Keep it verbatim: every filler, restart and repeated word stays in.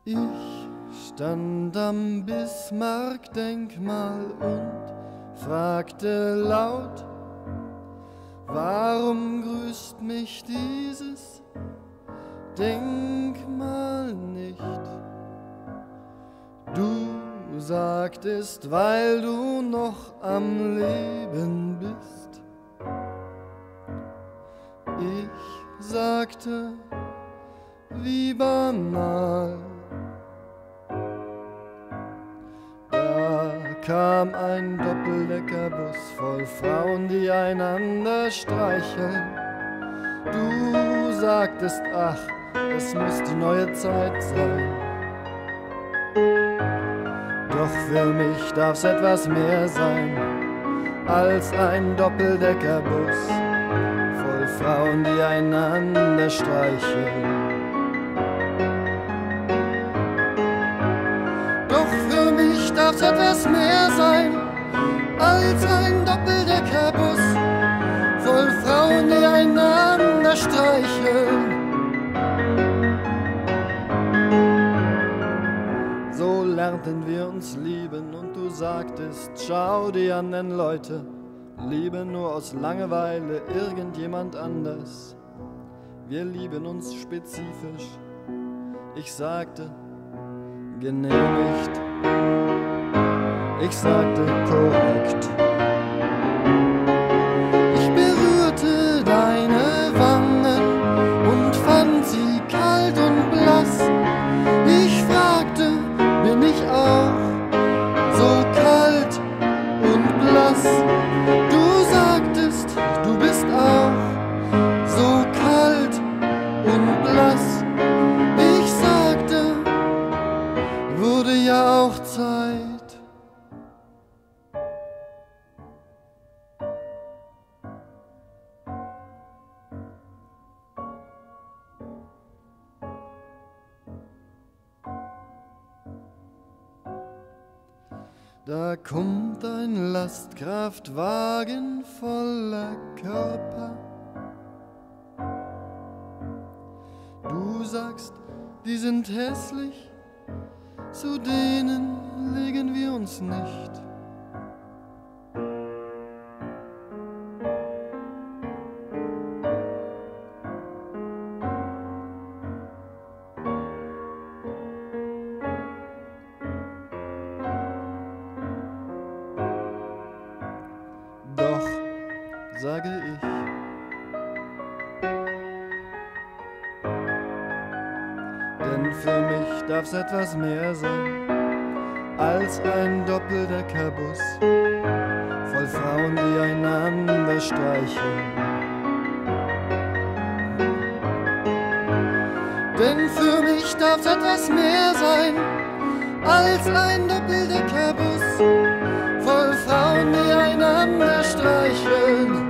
Ich stand am Bismarck-Denkmal und fragte laut: Warum grüßt mich dieses Denkmal nicht? Du sagtest, weil du noch am Leben bist. Ich sagte, wie banal. Da kam ein Doppeldeckerbus voll Frauen, die einander streicheln. Du sagtest, ach, es muss die neue Zeit sein. Doch für mich darf's etwas mehr sein als ein Doppeldeckerbus voll Frauen, die einander streicheln. Doch für mich darf's etwas mehr sein als ein Doppeldeckerbus voll Frauen, die einander streicheln. So lernten wir uns lieben und du sagtest, schau die anderen Leute lieben nur aus Langeweile irgendjemand anders. Wir lieben uns spezifisch. Ich sagte, genehmigt. Ich sagte, korrekt. Ich berührte deine Wangen und fand sie kalt und blass. Ich fragte, bin ich auch so kalt und blass? Du sagtest, du bist auch so kalt und blass. Ich sagte, wurde ja auch Zeit. Da kommt ein Lastkraftwagen voller Körper. Du sagst, die sind hässlich, zu denen legen wir uns nicht. Doch, sage ich, denn für mich darf's etwas mehr sein als ein Doppeldeckerbus voll Frauen, die einander streicheln. Denn für mich darf's etwas mehr sein als ein Doppeldeckerbus voll Frauen, die einander streicheln.